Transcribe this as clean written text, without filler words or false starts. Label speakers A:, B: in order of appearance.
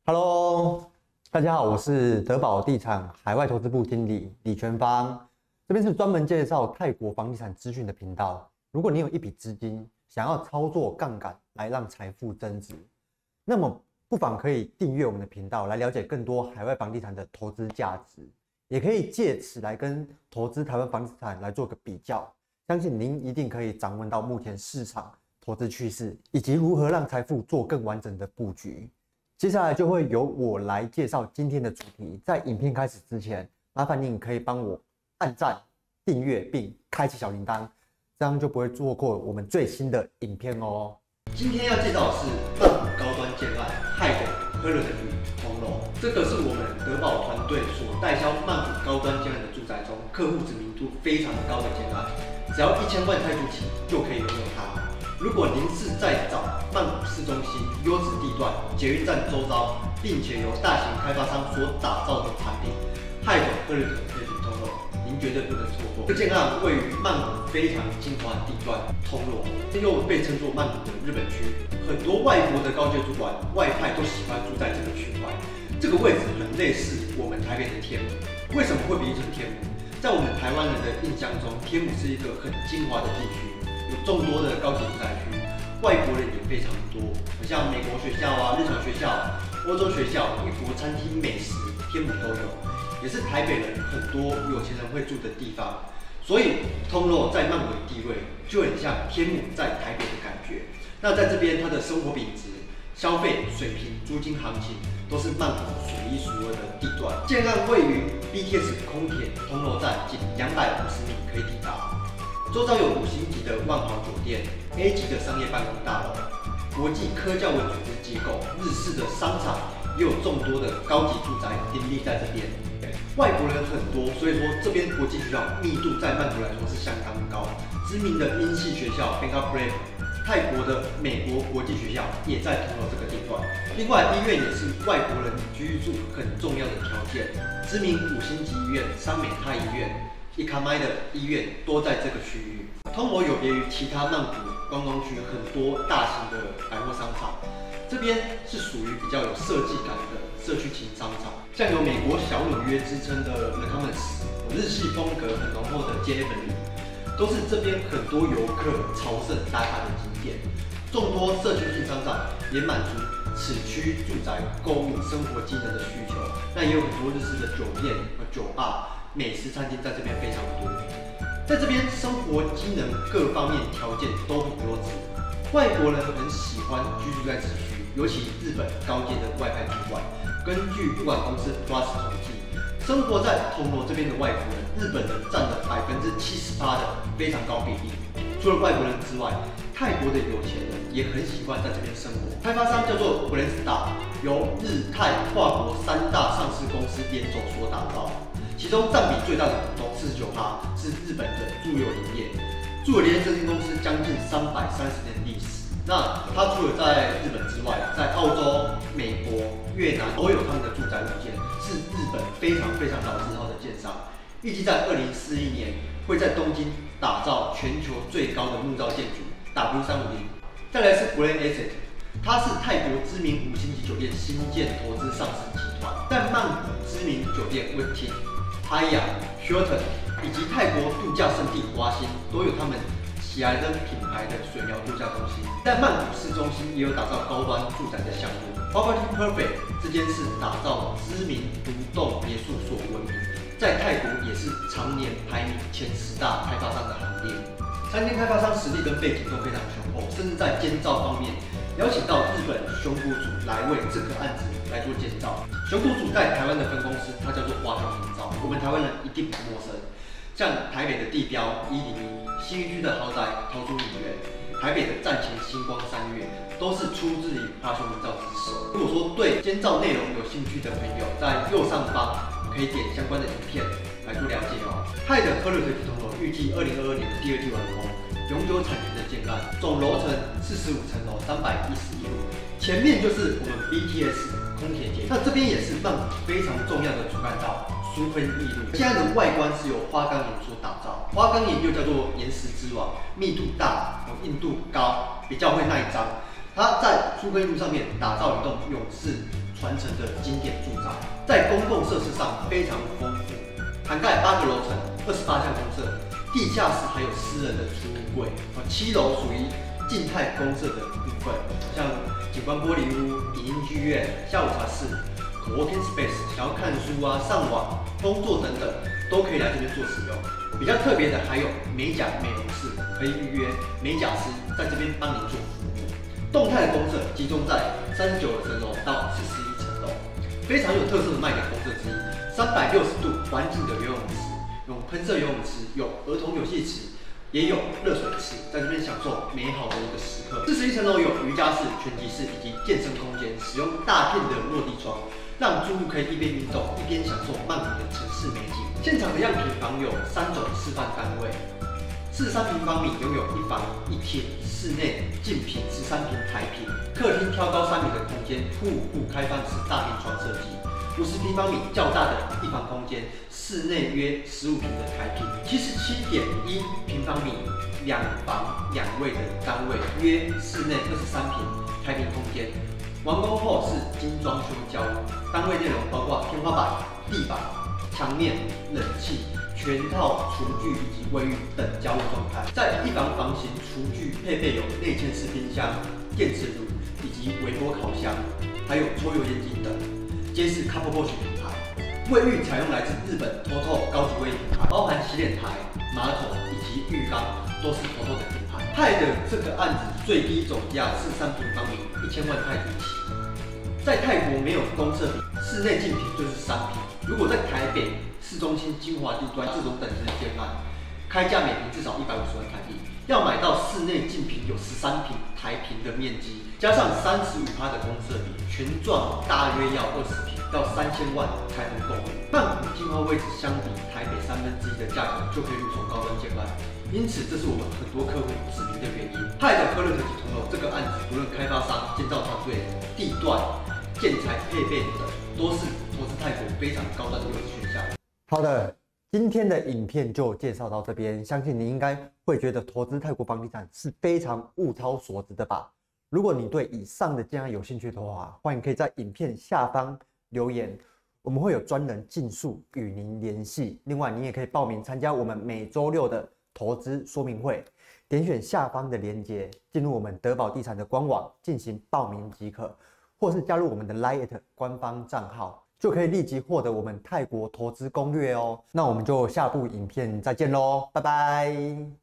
A: Hello， 大家好，我是德宝地产海外投资部经理李全芳，这边是专门介绍泰国房地产资讯的频道。如果你有一笔资金，想要操作杠杆来让财富增值，那么不妨可以订阅我们的频道，来了解更多海外房地产的投资价值，也可以借此来跟投资台湾房地产来做个比较。相信您一定可以掌握到目前市场投资趋势，以及如何让财富做更完整的布局。接下来就会由我来介绍今天的主题。在影片开始之前，麻烦您可以帮我按赞、订阅并开启小铃铛，这样就不会错过我们最新的影片哦。
B: 今天要介绍的是曼谷高端建案泰国科勒的女同楼，这个是我们德宝团队所代销曼谷高端建案的住宅中，客户知名度非常高的建案，只要1000万泰铢起就可以拥有它。如果您是在找曼谷市中心优质地段、捷运站周遭，并且由大型开发商所打造的产品，泰国科勒的女同楼，您绝对不能错过。这建案位于曼谷非常精华的地段通楼，又被称作曼谷的日本区，很多外国的高阶主管、外派都喜欢住在这个区块。这个位置很类似我们台北的天母。为什么会比喻成天母？在我们台湾人的印象中，天母是一个很精华的地区。有众多的高级住宅区，外国人也非常多，像美国学校啊、日侨学校、欧洲学校、异国餐厅、美食，天母都有，也是台北人很多有钱人会住的地方。所以通楼在曼谷的地位就很像天母在台北的感觉。那在这边，它的生活品质、消费水平、租金行情都是曼谷数一数二的地段。建案位于 BTS 空铁通楼站，仅250米可以抵达。周遭有5星级的万豪酒店、A 级的商业办公大楼、国际科教为组织机构、日式的商场，也有众多的高级住宅林立在这边。外国人很多，所以说这边国际学校密度在曼谷来说是相当高。知名的英系学校 Bangkok Brave、泰国的美国国际学校也在通楼这个地段。另外，医院也是外国人居住很重要的条件。知名5星级医院三美泰医院、伊卡麦的医院都在这个区域。通楼有别于其他曼谷观光区很多大型的百货商场，这边是属于比较有设计感的社区型商场，像有美国小纽约之称的 The Commons， 日系风格很浓厚的 JF， 都是这边很多游客朝圣打卡的景点。众多社区性商场也满足此区住宅、购物、生活机能的需求。那也有很多日式的酒店和酒吧、美食餐厅在这边非常多。在这边生活机能各方面条件都很优质，外国人很喜欢居住在此区，尤其日本高阶的外派主管。根据物管公司 Plus 统计，生活在通楼这边的外国人，日本人占了78%的非常高比例。除了外国人之外，泰国的有钱人也很喜欢在这边生活。开发商叫做 Brandstar， 由日泰跨国3大上市公司联手所打造。其中占比最大的股东49%是日本的住友林业。住友林业这间公司将近330年历史。那它除了在日本之外，在澳洲、美国、越南都有他们的住宅物件，是日本非常老字号的建商。预计在2041年会在东京打造全球最高的木造建筑 W350。再来是 Grand Asset， 它是泰国知名5星级酒店新建投资上市集团，在曼谷知名酒店 Hilton、以及泰国度假胜地华欣都有他们喜来登品牌的水疗度假中心。在曼谷市中心也有打造高端住宅的项目。Property Perfect 这间是打造知名独栋别墅所闻名，在泰国也是常年排名前10大开发商的行列。3间开发商实力跟背景都非常雄厚，甚至在建造方面邀请到日本熊谷组来为这个案子来做建造。熊谷组在台湾的分公司，它叫做华侨营造，我们台湾人一定不陌生。像台北的地标101、信义区的豪宅桃竹影园、台北的站前星光3月，都是出自于华侨营造之手。如果说对建造内容有兴趣的朋友，在右上方可以点相关的影片来做了解哦。泰的科勒特体通楼预计2022年的第2季完工，永久产权的建案，总楼层45层楼，311户，前面就是我们 BTS 空铁捷运，那这边也是曼谷非常重要的主干道。疏分易路，现在的外观是由花岗岩所打造，花岗岩又叫做岩石之王，密度大，硬度高，比较会耐脏。它在疏分路上面打造一栋永世传承的经典住宅，在公共设施上非常丰富，涵盖8个楼层、28项公设，地下室还有私人的储物柜，7楼属于静态公设的部分，像景观玻璃屋、影音剧院、下午茶室、coworking space， 想要看书啊、上网、工作等等，都可以来这边做使用。比较特别的还有美甲美容室，可以预约美甲师在这边帮您做服务。动态的公设集中在39层楼到41层楼，非常有特色的卖点公设之一，360度环境的游泳池，有喷射游泳池，有儿童游戏池，也有热水池，在这边享受美好的一个时刻。41层楼有瑜伽室、拳击室以及健身空间，使用大片的落地窗，让住户可以一边运动一边享受曼谷的城市美景。现场的样品房有3种示范单位，43平方米拥有1房1厅，室内净平13平台平，客厅挑高3米的空间，户户开放式大平床设计。50平方米较大的一房空间，室内约15平的台平，77.1平方米2房2卫的单位，约室内23平台平空间。完工后是精装修交屋，单位内容包括天花板、地板、墙面、冷气、全套厨具以及卫浴等家务状态。在一房房型厨具配备有内嵌式冰箱、电磁炉以及微波烤箱，还有抽油烟机等，皆是 Couple Bosch 品牌。卫浴采用来自日本 TOTO 高级卫浴品牌，包含洗脸台、马桶以及浴缸都是 TOTO 的品牌。派的这个案子最低总价43平方米，1000万泰铢起。在泰国没有公设比，室内净平就是3平。如果在台北市中心精华地段这种等级的建案，开价每平至少150万台币。要买到室内净平有13平台平的面积，加上35%的公设比，全幢大约要20平到3000万才能购入。曼谷精华位置相比台北1/3的价格就可以入手高端建案，因此这是我们很多客户指明的原因。派的科乐特及通楼这个案子，不论开发商、建造团队、地段、建材配备等，都是投资泰国非常高端的优质选项。
A: 好的，今天的影片就介绍到这边，相信你应该会觉得投资泰国房地产是非常物超所值的吧？如果你对以上的建案有兴趣的话，欢迎可以在影片下方留言，我们会有专人尽速与您联系。另外，你也可以报名参加我们每周6的投资说明会，点选下方的链接，进入我们德宝地产的官网进行报名即可，或是加入我们的 LINE@ 官方账号，就可以立即获得我们泰国投资攻略哦。那我们就下部影片再见喽，拜拜。